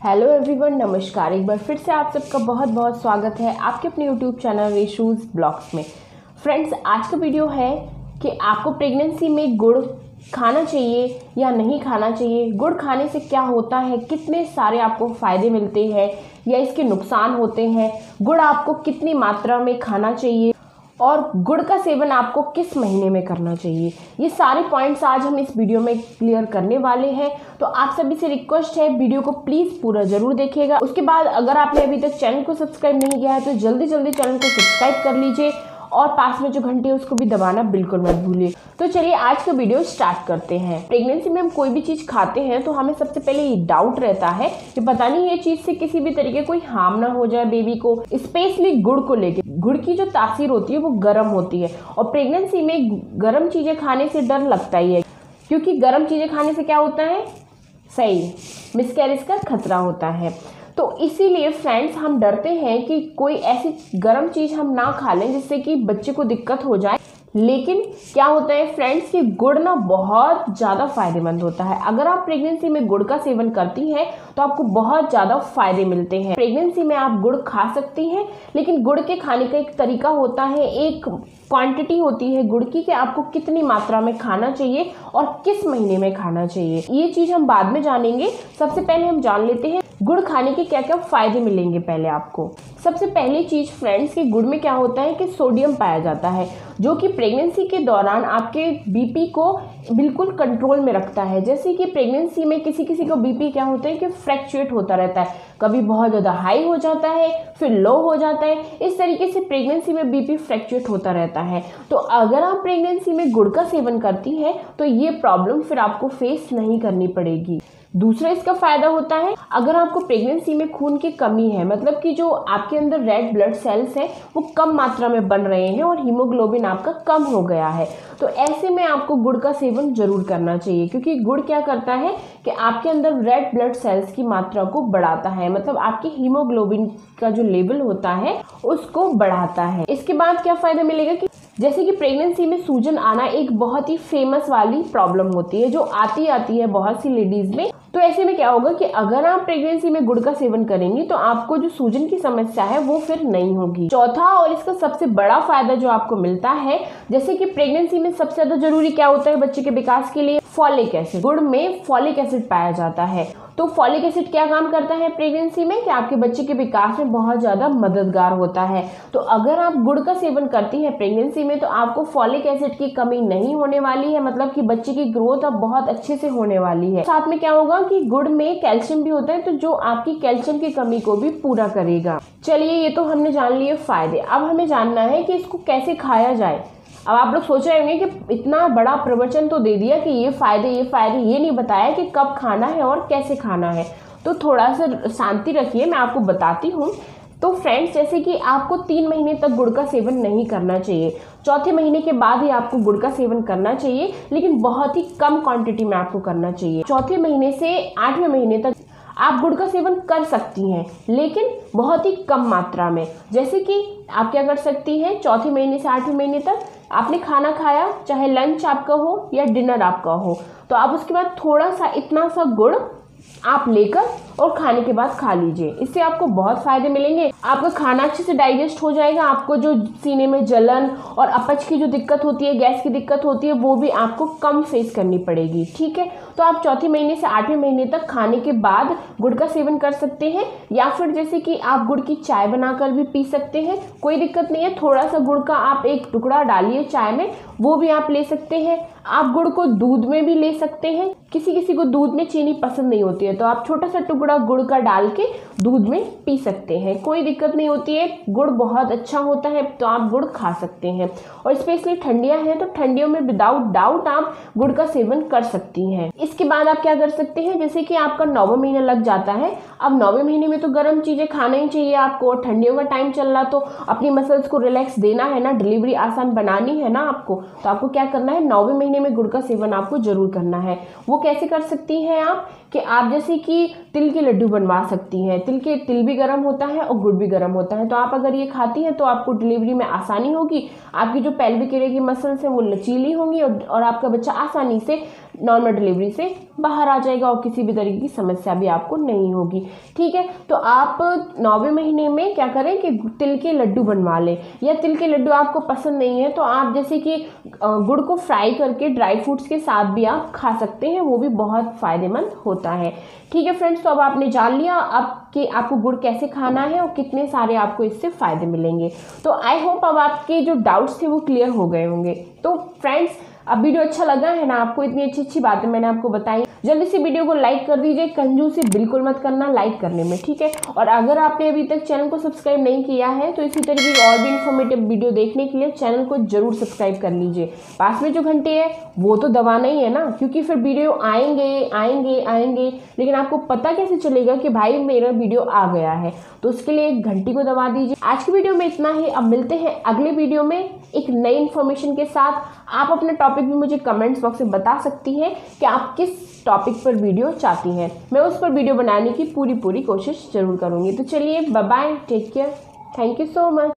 Hello everyone, नमस्कार। एक बार फिर से आप सबका बहुत बहुत स्वागत है आपके अपने यूट्यूब चैनल रेशूज़ ब्लॉग्स में। फ्रेंड्स, आज का वीडियो है कि आपको प्रेगनेंसी में गुड़ खाना चाहिए या नहीं खाना चाहिए। गुड़ खाने से क्या होता है, कितने सारे आपको फ़ायदे मिलते हैं या इसके नुकसान होते हैं, गुड़ आपको कितनी मात्रा में खाना चाहिए और गुड़ का सेवन आपको किस महीने में करना चाहिए, ये सारे पॉइंट्स आज हम इस वीडियो में क्लियर करने वाले हैं। तो आप सभी से रिक्वेस्ट है, वीडियो को प्लीज़ पूरा ज़रूर देखिएगा। उसके बाद अगर आपने अभी तक चैनल को सब्सक्राइब नहीं किया है तो जल्दी जल्दी चैनल को सब्सक्राइब कर लीजिए और पास में जो घंटी है उसको भी दबाना बिल्कुल मत भूलिए। तो चलिए आज का वीडियो स्टार्ट करते हैं। प्रेगनेंसी में हम कोई भी चीज़ खाते हैं तो हमें सबसे पहले ये डाउट रहता है कि पता नहीं ये चीज़ से किसी भी तरीके कोई हार्म ना हो जाए बेबी को, स्पेशली गुड़ को लेके। गुड़ की जो तासीर होती है वो गर्म होती है और प्रेगनेंसी में गर्म चीज़ें खाने से डर लगता ही है, क्योंकि गर्म चीज़ें खाने से क्या होता है, सही मिसकैरेज का खतरा होता है। तो इसीलिए फ्रेंड्स हम डरते हैं कि कोई ऐसी गर्म चीज़ हम ना खा लें जिससे कि बच्चे को दिक्कत हो जाए। लेकिन क्या होता है फ्रेंड्स कि गुड़ ना बहुत ज़्यादा फ़ायदेमंद होता है। अगर आप प्रेगनेंसी में गुड़ का सेवन करती हैं तो आपको बहुत ज़्यादा फ़ायदे मिलते हैं। प्रेगनेंसी में आप गुड़ खा सकती हैं, लेकिन गुड़ के खाने का एक तरीका होता है, एक क्वांटिटी होती है गुड़ की कि आपको कितनी मात्रा में खाना चाहिए और किस महीने में खाना चाहिए। ये चीज़ हम बाद में जानेंगे। सबसे पहले हम जान लेते हैं गुड़ खाने के क्या क्या फ़ायदे मिलेंगे। पहले आपको सबसे पहली चीज़ फ्रेंड्स कि गुड़ में क्या होता है कि सोडियम पाया जाता है, जो कि प्रेगनेंसी के दौरान आपके बीपी को बिल्कुल कंट्रोल में रखता है। जैसे कि प्रेगनेंसी में किसी किसी को बीपी क्या होता है कि फ्लक्चुएट होता रहता है, कभी बहुत ज़्यादा हाई हो जाता है फिर लो हो जाता है। इस तरीके से प्रेगनेंसी में बीपी फ्लक्चुएट होता रहता है। तो अगर आप प्रेगनेंसी में गुड़ का सेवन करती हैं तो ये प्रॉब्लम फिर आपको फेस नहीं करनी पड़ेगी। दूसरा इसका फायदा होता है, अगर आपको प्रेगनेंसी में खून की कमी है, मतलब कि जो आपके अंदर रेड ब्लड सेल्स हैं वो कम मात्रा में बन रहे हैं और हीमोग्लोबिन आपका कम हो गया है, तो ऐसे में आपको गुड़ का सेवन जरूर करना चाहिए। क्योंकि गुड़ क्या करता है कि आपके अंदर रेड ब्लड सेल्स की मात्रा को बढ़ाता है, मतलब आपकी हीमोग्लोबिन का जो लेवल होता है उसको बढ़ाता है। इसके बाद क्या फायदा मिलेगा कि जैसे कि प्रेगनेंसी में सूजन आना एक बहुत ही फेमस वाली प्रॉब्लम होती है जो आती है बहुत सी लेडीज में। तो ऐसे में क्या होगा कि अगर आप प्रेगनेंसी में गुड़ का सेवन करेंगी तो आपको जो सूजन की समस्या है वो फिर नहीं होगी। चौथा और इसका सबसे बड़ा फायदा जो आपको मिलता है, जैसे कि प्रेगनेंसी में सबसे ज्यादा जरूरी क्या होता है बच्चे के विकास के लिए, फॉलिक एसिड। गुड़ में फॉलिक एसिड पाया जाता है। तो फॉलिक एसिड क्या काम करता है प्रेगनेंसी में कि आपके बच्चे के विकास में बहुत ज़्यादा मददगार होता है। तो अगर आप गुड़ का सेवन करती हैं प्रेगनेंसी में तो आपको फॉलिक एसिड की कमी नहीं होने वाली है, मतलब कि बच्चे की ग्रोथ अब बहुत अच्छे से होने वाली है। साथ में क्या होगा कि गुड़ में कैल्शियम भी होता है, तो जो आपकी कैल्शियम की कमी को भी पूरा करेगा। चलिए, ये तो हमने जान लिए फायदे। अब हमें जानना है कि इसको कैसे खाया जाए। अब आप लोग सोच रहे होंगे कि इतना बड़ा प्रवचन तो दे दिया कि ये फायदे, ये नहीं बताया कि कब खाना है और कैसे खाना है। तो थोड़ा सा शांति रखिए, मैं आपको बताती हूँ। तो फ्रेंड्स, जैसे कि आपको 3 महीने तक गुड़ का सेवन नहीं करना चाहिए, चौथे महीने के बाद ही आपको गुड़ का सेवन करना चाहिए, लेकिन बहुत ही कम क्वांटिटी में आपको करना चाहिए। चौथे महीने से 8वें महीने तक आप गुड़ का सेवन कर सकती हैं, लेकिन बहुत ही कम मात्रा में। जैसे कि आप क्या कर सकती हैं, चौथे महीने से 8वें महीने तक आपने खाना खाया, चाहे लंच आपका हो या डिनर आपका हो, तो आप उसके बाद थोड़ा सा इतना सा गुड़ आप लेकर और खाने के बाद खा लीजिए। इससे आपको बहुत फायदे मिलेंगे। आपका खाना अच्छे से डाइजेस्ट हो जाएगा, आपको जो सीने में जलन और अपच की जो दिक्कत होती है, गैस की दिक्कत होती है, वो भी आपको कम फेस करनी पड़ेगी। ठीक है, तो आप चौथे महीने से 8वें महीने तक खाने के बाद गुड़ का सेवन कर सकते हैं, या फिर जैसे कि आप गुड़ की चाय बनाकर भी पी सकते हैं, कोई दिक्कत नहीं है। थोड़ा सा गुड़ का आप एक टुकड़ा डालिए चाय में, वो भी आप ले सकते हैं। आप गुड़ को दूध में भी ले सकते हैं। किसी किसी को दूध में चीनी पसंद नहीं होती है तो आप छोटा सा टुकड़ा गुड़ का डाल के दूध में पी सकते हैं, कोई दिक्कत नहीं होती है। गुड़ बहुत अच्छा होता है तो आप गुड़ खा सकते हैं। और स्पेशली ठंडियां हैं तो ठंडियों में विदाउट डाउट आप गुड़ का सेवन कर सकती हैं। इसके बाद आप क्या कर सकते हैं, जैसे कि आपका 9वां महीना लग जाता है। अब 9वें महीने में तो गर्म चीज़ें खाना ही चाहिए आपको, ठंडियों का टाइम चल रहा तो अपनी मसल्स को रिलैक्स देना है ना, डिलीवरी आसान बनानी है ना आपको। तो आपको क्या करना है, 9वें महीने में गुड़ का सेवन आपको जरूर करना है। वो कैसे कर सकती हैं आप कि आप जैसे कि तिल के लड्डू बनवा सकती हैं। तिल भी गर्म होता है और गुड़ भी गर्म होता है, तो आप अगर ये खाती हैं तो आपको डिलीवरी में आसानी होगी, आपकी जो पेल्विक एरिया की मसल्स हैं वो लचीली होंगी और आपका बच्चा आसानी से नॉर्मल डिलीवरी से बाहर आ जाएगा और किसी भी तरीके की समस्या भी आपको नहीं होगी। ठीक है, तो आप 9वें महीने में क्या करें कि तिल के लड्डू बनवा लें, या तिल के लड्डू आपको पसंद नहीं है तो आप जैसे कि गुड़ को फ्राई करके ड्राई फ्रूट्स के साथ भी आप खा सकते हैं, वो भी बहुत फ़ायदेमंद होता है। ठीक है फ्रेंड्स, तो अब आपने जान लिया अब कि आपको गुड़ कैसे खाना है और कितने सारे आपको इससे फ़ायदे मिलेंगे। तो आई होप अब आपके जो डाउट्स थे वो क्लियर हो गए होंगे। तो फ्रेंड्स, अब वीडियो अच्छा लगा है ना आपको, इतनी अच्छी अच्छी बातें मैंने आपको बताई, जल्दी से वीडियो को लाइक कर दीजिए, कंजूसी बिल्कुल मत करना लाइक करने में। ठीक है, और अगर आपने अभी तक चैनल को सब्सक्राइब नहीं किया है तो इसी तरीके की और भी इन्फॉर्मेटिव वीडियो देखने के लिए चैनल को जरूर सब्सक्राइब कर लीजिए। पास में जो घंटे है वो तो दबाना ही है ना, क्योंकि फिर वीडियो आएंगे लेकिन आपको पता कैसे चलेगा कि भाई मेरा वीडियो आ गया है, तो उसके लिए एक घंटी को दबा दीजिए। आज की वीडियो में इतना ही, अब मिलते हैं अगले वीडियो में एक नई इन्फॉर्मेशन के साथ। आप अपना टॉपिक भी मुझे कमेंट्स बॉक्स में बता सकती हैं कि आप किस टॉपिक पर वीडियो चाहती हैं, मैं उस पर वीडियो बनाने की पूरी कोशिश जरूर करूँगी। तो चलिए bye bye, take care, thank you so much.